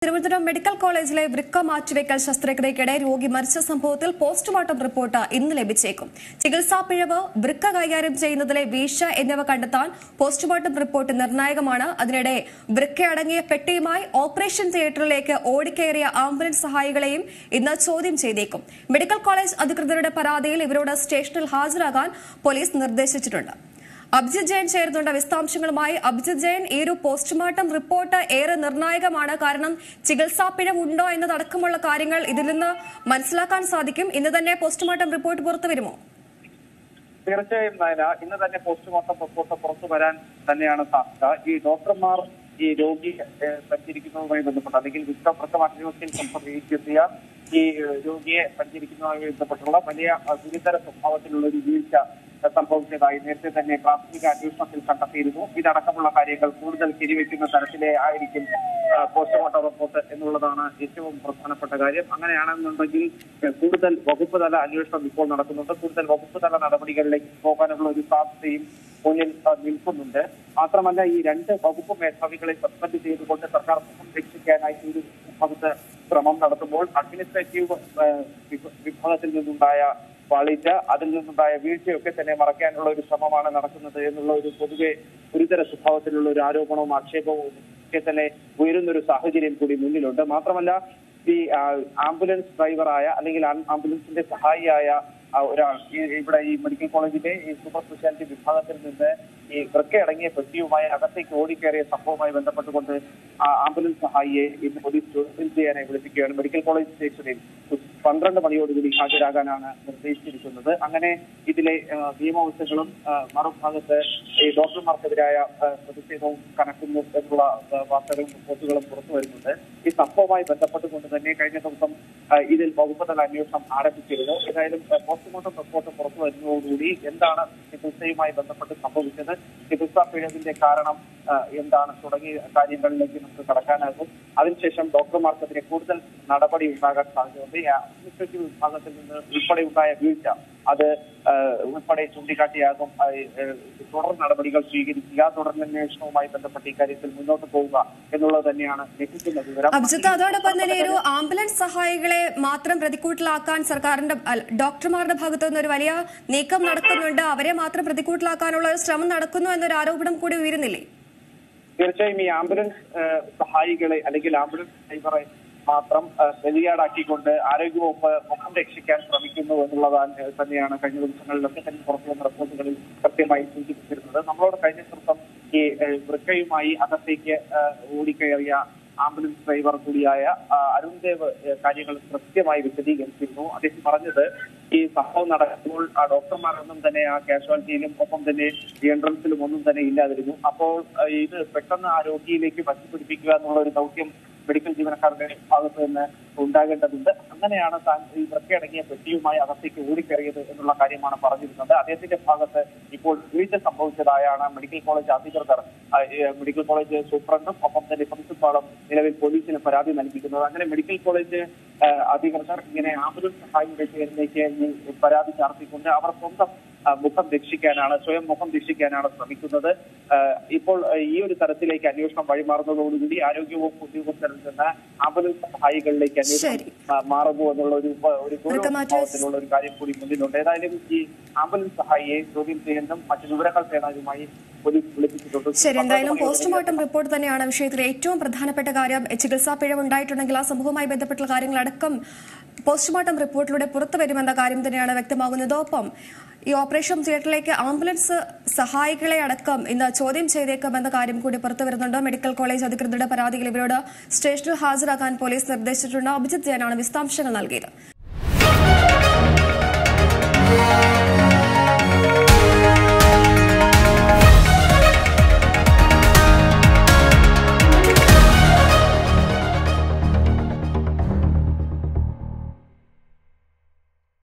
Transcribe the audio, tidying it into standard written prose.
Thiruvananthapuram medical കോളേജിലെ വൃക്ക മാറ്റിവെക്കൽ ശസ്ത്രക്രിയയ്ക്കിടെ രോഗി മരിച്ച സംഭവത്തിൽ പോസ്റ്റ്മോർട്ടം റിപ്പോർട്ട് ഇന്ന് ലഭിച്ചേക്കും. ചികിത്സാ പിഴവ്, വൃക്ക കൈകാര്യം ചെയ്യുന്നതിലെ വീഴ്ച എന്നിവ കണ്ടെത്താൻ പോസ്റ്റ്മോർട്ടം റിപ്പോർട്ട് നിർണായകമാണ്. അതിനിടെ വൃക്കയടങ്ങിയ പെട്ടിയുമായി ഓപ്പറേഷൻ തിയേറ്ററിലേക്ക് ഓടിക്കയറിയ ആംബുലൻസ് സഹായികളെയും ഇന്ന് ചോദ്യം ചെയ്തേക്കും. മെഡിക്കൽ കോളേജ് അധികൃതരുടെ പരാതിയിൽ ഇവരോട് സ്റ്റേഷനിൽ ഹാജരാകാൻ പോലീസ് നിർദ്ദേശിച്ചിട്ടുണ്ട്. അഭിജിത് ജയൻ ചേരുന്നുണ്ട് വിശദാംശങ്ങളുമായി. അഭിജിത് ജയൻ, ഈ ഒരു പോസ്റ്റ്മോർട്ടം റിപ്പോർട്ട് ഏറെ നിർണായകമാണ്. കാരണം ചികിത്സാ പിഴവുണ്ടോ എന്നതടക്കമുള്ള കാര്യങ്ങൾ ഇതിൽ നിന്ന് മനസ്സിലാക്കാൻ സാധിക്കും. ഇന്ന് തന്നെ പോസ്റ്റ്മോർട്ടം റിപ്പോർട്ട് പുറത്തു വരുമോ? തീർച്ചയായും നയന, ഇന്ന് തന്നെ പോസ്റ്റ്മോർട്ടം റിപ്പോർട്ട് പുറത്തു വരാൻ തന്നെയാണ് സാധ്യത. ഈ ഡോക്ടർമാർ ഈ രോഗി സഞ്ചരിക്കുന്നതുമായി ബന്ധപ്പെട്ട് അല്ലെങ്കിൽ സംഭവിച്ചെത്തിയ ഈ രോഗിയെ സഞ്ചരിക്കുന്നതുമായി ബന്ധപ്പെട്ടുള്ള വലിയ ഗുരുതര സ്വഭാവത്തിലുള്ള ഒരു വീഴ്ച സംഭവിച്ചതായി നേരത്തെ തന്നെ പ്രാഥമിക അന്വേഷണത്തിൽ കണ്ടെത്തിയിരുന്നു. ഇതടക്കമുള്ള കാര്യങ്ങൾ കൂടുതൽ ശരിവെക്കുന്ന തരത്തിലെ ആയിരിക്കും പോസ്റ്റ്മോർട്ടം റിപ്പോർട്ട് എന്നുള്ളതാണ് ഏറ്റവും പ്രധാനപ്പെട്ട കാര്യം. അങ്ങനെയാണെന്നുണ്ടെങ്കിൽ കൂടുതൽ വകുപ്പ് തല അന്വേഷണം ഇപ്പോൾ നടക്കുന്നുണ്ട്. കൂടുതൽ വകുപ്പ് തല നടപടികളിലേക്ക് പോകാനുള്ള ഒരു സാധ്യതയും മുന്നിൽ നിൽക്കുന്നുണ്ട്. മാത്രമല്ല, ഈ രണ്ട് വകുപ്പ് മേധാവികളെ സസ്പെൻഡ് ചെയ്തുകൊണ്ട് സർക്കാർ രക്ഷിക്കാനായി ഒരു ഭാഗത്ത് ശ്രമം നടത്തുമ്പോൾ അഡ്മിനിസ്ട്രേറ്റീവ് വിഭാഗത്തിൽ നിന്നുണ്ടായ പാളിച്ച, അതിൽ നിന്നുണ്ടായ വീഴ്ചയൊക്കെ തന്നെ മറയ്ക്കാനുള്ള ഒരു ശ്രമമാണ് നടക്കുന്നത് എന്നുള്ള ഒരു പൊതുവെ ഗുരുതര സ്വഭാവത്തിലുള്ള ഒരു ആരോപണവും ആക്ഷേപവും ഒക്കെ തന്നെ ഉയരുന്നൊരു സാഹചര്യം കൂടി മുന്നിലുണ്ട്. മാത്രമല്ല, ഈ ആംബുലൻസ് ഡ്രൈവറായ അല്ലെങ്കിൽ ആംബുലൻസിന്റെ സഹായിയായ ഒരാൾ ഇവിടെ ഈ മെഡിക്കൽ കോളേജിലെ ഈ സൂപ്പർ സ്പെഷ്യാലിറ്റി വിഭാഗത്തിൽ നിന്ന് ഈ വൃക്കയടങ്ങിയ പെട്ടിയുമായി അകത്തേക്ക് ഓടിക്കയറിയ സംഭവവുമായി ബന്ധപ്പെട്ടുകൊണ്ട് ആംബുലൻസ് സഹായിയെ ഇന്ന് പോലീസ് ചോദ്യം ചെയ്യാനായി വിളിപ്പിക്കുകയാണ്. മെഡിക്കൽ കോളേജ് സ്റ്റേഷനിൽ 12 മണിയോടുകൂടി ഹാജരാകാനാണ് നിർദ്ദേശിച്ചിരിക്കുന്നത്. അങ്ങനെ ഇതിലെ നിയമവശങ്ങളും മറുഭാഗത്ത് ഈ ഡോക്ടർമാർക്കെതിരായ പ്രതിഷേധവും കനക്കുന്നു എന്നുള്ള വാർത്തകളും റിപ്പോർട്ടുകളും പുറത്തു വരുന്നുണ്ട്. ഈ സംഭവവുമായി ബന്ധപ്പെട്ടുകൊണ്ട് തന്നെ കഴിഞ്ഞ ദിവസം ഇതിൽ വകുപ്പ് തല അന്വേഷണം ആരംഭിച്ചിരുന്നു. ഏതായാലും പോസ്റ്റ്മോർട്ടം റിപ്പോർട്ട് പുറത്തു വരുന്നതോടുകൂടി എന്താണ് ചികിത്സയുമായി ബന്ധപ്പെട്ട് സംഭവിച്ചത്, ചികിത്സാ പിഴവിന്റെ കാരണം എന്താണ് തുടങ്ങിയ കാര്യങ്ങളിലേക്ക് നമുക്ക് കടക്കാനാകും. അതിനുശേഷം ഡോക്ടർമാർക്കെതിരെ കൂടുതൽ നടപടി ഉണ്ടാകാൻ സാധ്യതയുണ്ട്. അഡ്മിനിസ്ട്രേറ്റീവ് വിഭാഗത്തിൽ നിന്ന് ഉൾപ്പെടെ ഉണ്ടായ വീഴ്ച അത് ഉൾപ്പെടെ ചൂണ്ടിക്കാട്ടിയാകും തുടർ നടപടികൾ സ്വീകരിക്കുക. തുടർന്നന്വേഷണവുമായി ബന്ധപ്പെട്ട് ഇക്കാര്യത്തിൽ മുന്നോട്ട് പോവുക എന്നുള്ളത് തന്നെയാണ് ലഭിക്കുന്ന വിവരം. അഭിജിത്ത്, അതോടൊപ്പം തന്നെ ഒരു ആംബുലൻസ് സഹായികളെ മാത്രം പ്രതിക്കൂട്ടിലാക്കാൻ സർക്കാരിന്റെ ഡോക്ടർമാരുടെ ഭാഗത്തു നിന്ന് ഒരു വലിയ നീക്കം നടക്കുന്നുണ്ട്. അവരെ മാത്രം പ്രതിക്കൂട്ടിലാക്കാനുള്ള ഒരു ശ്രമം നടക്കുന്നു എന്നൊരു ആരോപണം കൂടി ഉയരുന്നില്ലേ? തീർച്ചയായും ഈ ആംബുലൻസ് സഹായികളെ അല്ലെങ്കിൽ ആംബുലൻസ് ഡ്രൈവറെ മാത്രം ബലിയാടാക്കിക്കൊണ്ട് ആരോഗ്യവകുപ്പ് മുഖം രക്ഷിക്കാൻ ശ്രമിക്കുന്നു എന്നുള്ളതാണ് തന്നെയാണ് കഴിഞ്ഞ ദിവസങ്ങളിലൊക്കെ തന്നെ പുറത്തു വന്ന റിപ്പോർട്ടുകളിൽ കൃത്യമായി സൂചിപ്പിച്ചിരുന്നത്. നമ്മളോട് കഴിഞ്ഞ ദിവസം ഈ വൃക്കയുമായി അകത്തേക്ക് ഓടിക്കയറിയ ആംബുലൻസ് ഡ്രൈവർ കൂടിയായ അരുൺ ദേവ് കാര്യങ്ങൾ കൃത്യമായി വിശദീകരിച്ചിരുന്നു. അദ്ദേഹം പറഞ്ഞത് ഈ സംഭവം നടക്കുമ്പോൾ ആ ഡോക്ടർമാരൊന്നും തന്നെ ആ കാഷ്വാലിറ്റിയിലും ഒപ്പം തന്നെ എൻട്രൻസിലും ഒന്നും തന്നെ ഇല്ലാതിരുന്നു. അപ്പോൾ ഇത് പെട്ടെന്ന് ആ രോഗിയിലേക്ക് വശിപ്പിടിപ്പിക്കുക എന്നുള്ള ഒരു ദൗത്യം മെഡിക്കൽ ജീവനക്കാരുടെ ഭാഗത്ത് നിന്ന് ഉണ്ടാകേണ്ടതുണ്ട്. അങ്ങനെയാണ് താൻ ഈ വൃക്കയടങ്ങിയ പെട്ടിയുമായി അകത്തേക്ക് ഓടിക്കയറിയത് എന്നുള്ള കാര്യമാണ് പറഞ്ഞിരുന്നത്. അദ്ദേഹത്തിന്റെ ഭാഗത്ത് ഇപ്പോൾ വീഴ്ച സംഭവിച്ചതായാണ് മെഡിക്കൽ കോളേജ് അധികൃതർ, മെഡിക്കൽ കോളേജ് സൂപ്രണ്ടും ഒപ്പം തന്നെ പ്രിൻസിപ്പാളും നിലവിൽ പോലീസിന് പരാതി നൽകിയിരിക്കുന്നത്. അങ്ങനെ മെഡിക്കൽ കോളേജ് അധികൃതർ ഇങ്ങനെ ആംബുലൻസ് സഹായിയുടെ പേരിലേക്ക് ഈ പരാതി ചാർത്തിക്കൊണ്ട് അവർ സ്വന്തം സ്വയം മുഖം രക്ഷിക്കാനാണ് ശ്രമിക്കുന്നത്. ഇപ്പോൾ ഈ ഒരു തരത്തിലേക്ക് അന്വേഷണം വഴിമാറുന്നതോടുകൂടി ആരോഗ്യവകുപ്പ് ഉദ്യോഗസ്ഥരിൽ നിന്ന് ആംബുലൻസ് സഹായികളിലേക്ക് അന്വേഷണം മാറുന്നു എന്നുള്ള ഒരു ഗൗരവത്തിലുള്ള ഒരു കാര്യം കൂടി മുന്നിലുണ്ട്. ഏതായാലും ഈ ആംബുലൻസ് സഹായിയെ ചോദ്യം ചെയ്യുന്നതും മറ്റു വിവരങ്ങൾ തേടാനുമായി പോലീസ് വിളിപ്പിച്ചിട്ടുണ്ട്. ശരി, എന്തായാലും പോസ്റ്റ്മോർട്ടം റിപ്പോർട്ട് തന്നെയാണ് വിഷയത്തിൽ ഏറ്റവും പ്രധാനപ്പെട്ട കാര്യം. ചികിത്സാ പിഴവ് ഉണ്ടായിട്ടുണ്ടെങ്കിൽ ആ സംഭവവുമായി ബന്ധപ്പെട്ടുള്ള കാര്യങ്ങളടക്കം പോസ്റ്റ്മോർട്ടം റിപ്പോർട്ടിലൂടെ പുറത്തു വരുമെന്ന കാര്യം തന്നെയാണ് വ്യക്തമാകുന്നത്. ഒപ്പം ഈ ഓപ്പറേഷൻ തിയേറ്ററിലേക്ക് ആംബുലൻസ് സഹായികളെ അടക്കം ഇന്ന് ചോദ്യം ചെയ്തേക്കുമെന്ന കാര്യം കൂടി പുറത്തു വരുന്നുണ്ട്. മെഡിക്കൽ കോളേജ് അധികൃതരുടെ പരാതിയിൽ ഇവരോട് സ്റ്റേഷനിൽ ഹാജരാക്കാൻ പോലീസ് നിർദ്ദേശിച്ചിട്ടുണ്ട്. അഭിജിത് ജയനാണ് വിശദാംശങ്ങൾ നൽകിയത്.